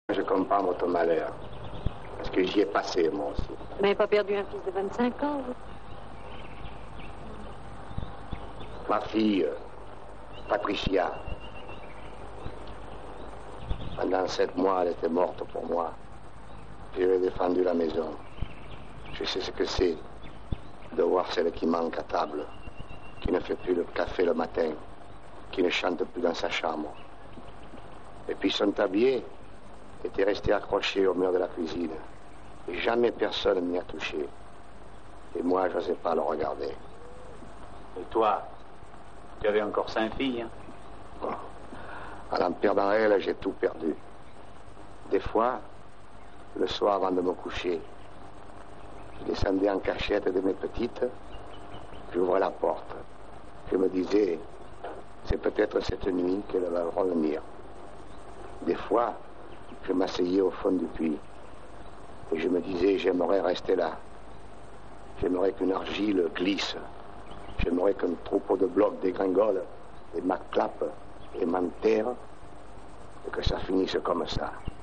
Je comprends votre malheur. Parce que j'y ai passé, moi aussi. Vous n'avez pas perdu un fils de 25 ans, vous? Ma fille, Patricia. Pendant 7 mois, elle était morte pour moi. J'avais défendu la maison. Je sais ce que c'est de voir celle qui manque à table, qui ne fait plus le café le matin, qui ne chante plus dans sa chambre. Et puis son tablier était resté accroché au mur de la cuisine. Et jamais personne n'y a touché. Et moi, je n'osais pas le regarder. Et toi, tu avais encore 5 filles, hein? Oh. En en perdant elle, j'ai tout perdu. Des fois, le soir avant de me coucher, je descendais en cachette de mes petites, j'ouvrais la porte. Je me disais, c'est peut-être cette nuit qu'elle va revenir. Des fois, je m'asseyais au fond du puits et je me disais, j'aimerais rester là. J'aimerais qu'une argile glisse. J'aimerais qu'un troupeau de blocs dégringole et m'acclape et m'enterre et que ça finisse comme ça.